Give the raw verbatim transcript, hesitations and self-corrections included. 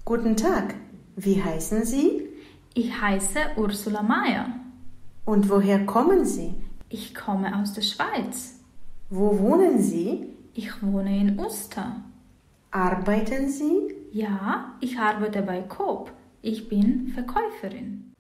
Guten Tag, wie heißen Sie? Ich heiße Ursula Meier. Und woher kommen Sie? Ich komme aus der Schweiz. Wo wohnen Sie? Ich wohne in Uster. Arbeiten Sie? Ja, ich arbeite bei Coop. Ich bin Verkäuferin.